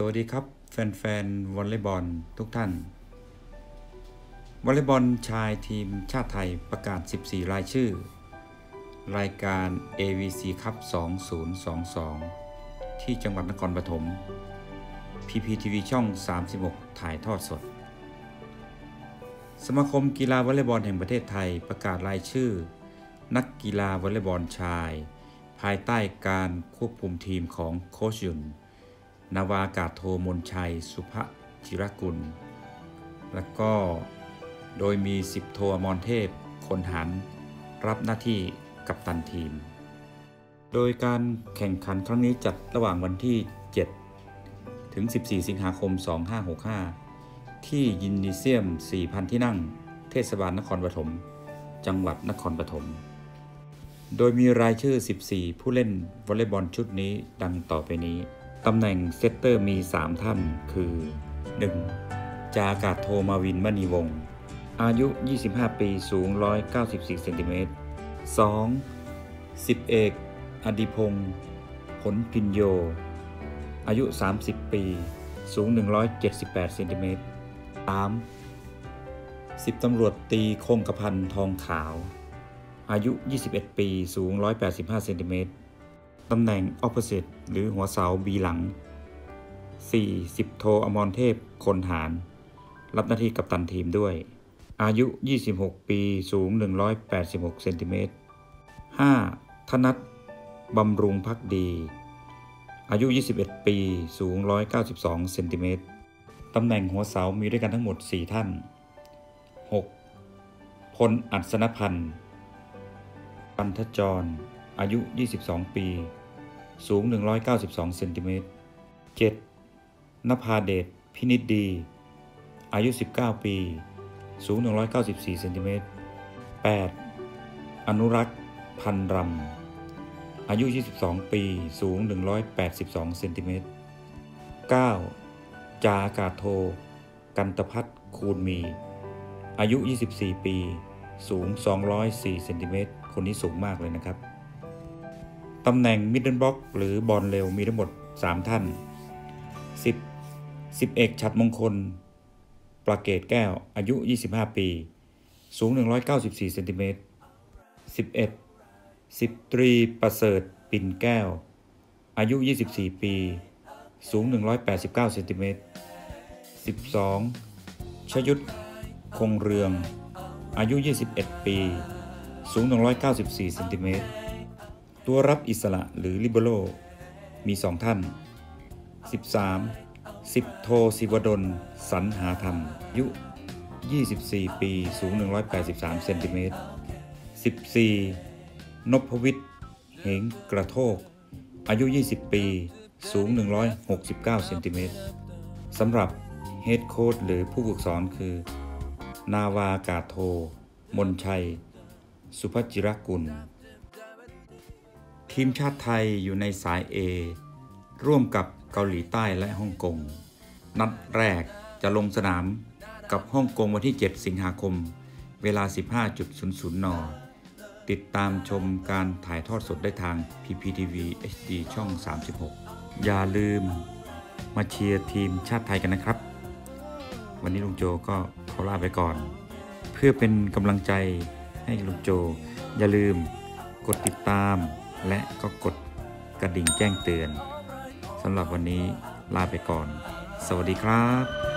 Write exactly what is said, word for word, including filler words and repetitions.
วัสดีครับแฟนๆวอลเลย์บอลทุกท่านวอลเลย์บอลชายทีมชาติไทยประกาศสิบสี่รายชื่อรายการ เอ วี ซี Cup สองพันยี่สิบสองที่จังหวัดนครปฐม พี พี ที วี ช่องสามสิบหกถ่ายทอดสดสมาคมกีฬาวอลเลย์บอลแห่งประเทศไทยประกาศรายชื่อนักกีฬาวอลเลย์บอลชายภายใต้การควบคุมทีมของโค้ชยุนนาวาอากาศโทมนชัยสุภจิรกุลและก็โดยมีสิบโทอมรเทพคนหันรับหน้าที่กัปตันทีมโดยการแข่งขันครั้งนี้จัดระหว่างวันที่เจ็ดถึงสิบสี่สิงหาคมสองพันห้าร้อยหกสิบห้าที่ยินนีเซียม สี่พัน ที่นั่งเทศบาลนครปฐมจังหวัดนครปฐมโดยมีรายชื่อสิบสี่ผู้เล่นวอลเลย์บอลชุดนี้ดังต่อไปนี้ตำแหน่งเซตเตอร์มีสามท่านคือ หนึ่ง. จาอากาศโทมาวินมณีวงศ์อายุยี่สิบห้าปีสูงหนึ่งร้อยเก้าสิบสี่เซนติเมตร สอง. สิบเอกอดิพงศ์ผลพินโยอายุสามสิบปีสูงหนึ่งร้อยเจ็ดสิบแปดเซนติเมตร สาม. สิบตำรวจตรีคงกระพันทองขาวอายุยี่สิบเอ็ดปีสูงหนึ่งร้อยแปดสิบห้าเซนติเมตรตำแหน่ง opposite หรือหัวเสาบีหลัง สี่. สิบโทอมรเทพคนหารรับหน้าที่กัปตันทีมด้วยอายุยี่สิบหกปีสูงหนึ่งร้อยแปดสิบหกเซนติเมตร ห้า. ธนัทบำรุงภักดีอายุยี่สิบเอ็ดปีสูงหนึ่งร้อยเก้าสิบสองเซนติเมตรตำแหน่งหัวเสามีด้วยกันทั้งหมดสี่ท่าน หก. พลอัศนพันธ์ปันทจรอายุยี่สิบสองปีสูงหนึ่งร้อยเก้าสิบสองเซนติเมตร เจ็ด. นภาเดชพินิจดีอายุสิบเก้าปีสูงหนึ่งร้อยเก้าสิบสี่เซนติเมตร แปด. อนุรักษ์พันรำอายุยี่สิบสองปีสูงหนึ่งร้อยแปดสิบสองเซนติเมตร เก้า. จาอากาศโทกันตภัทรคูณมีอายุยี่สิบสี่ปีสูงสองร้อยสี่เซนติเมตรคนนี้สูงมากเลยนะครับตำแหน่งมิดเดิลบล็อกหรือบอลเร็วมีทั้งหมดสามท่าน สิบ. สิบเอกฉัตรมงคลประเกตแก้วอายุยี่สิบห้าปีสูงหนึ่งร้อยเก้าสิบสี่เซนติเมตร สิบเอ็ด. สิบตรีประเสริฐปิ่นแก้วอายุยี่สิบสี่ปีสูงหนึ่งร้อยแปดสิบเก้าเซนติเมตร สิบสอง. ชยุทธคงเรืองอายุยี่สิบเอ็ดปีสูงหนึ่งร้อยเก้าสิบสี่เซนติเมตรตัวรับอิสระหรือลิเบโร่มีสองท่าน สิบสาม. สิบโทศิวดลสรรหาธรรมอายุยี่สิบสี่ปีสูงหนึ่งร้อยแปดสิบสามเซนติเมตร สิบสี่. นพวิทย์เหงกระโทกอายุยี่สิบปีสูงหนึ่งร้อยหกสิบเก้าเซนติเมตรสำหรับเฮดโค้ชหรือผู้ฝึกสอนคือนาวาอากาศโทมนชัยสุภจิรกุลทีมชาติไทยอยู่ในสาย A ร่วมกับเกาหลีใต้และฮ่องกงนัดแรกจะลงสนามกับฮ่องกงวันที่เจ็ดสิงหาคมเวลา สิบห้านาฬิกา นติดตามชมการถ่ายทอดสดได้ทาง พี พี ที วี เอช ดี ช่องสามสิบหกอย่าลืมมาเชียร์ทีมชาติไทยกันนะครับวันนี้ลุงโจก็ขอลาไปก่อนเพื่อเป็นกำลังใจให้ลุงโจอย่าลืมกดติดตามและก็กดกระดิ่งแจ้งเตือนสำหรับวันนี้ลาไปก่อนสวัสดีครับ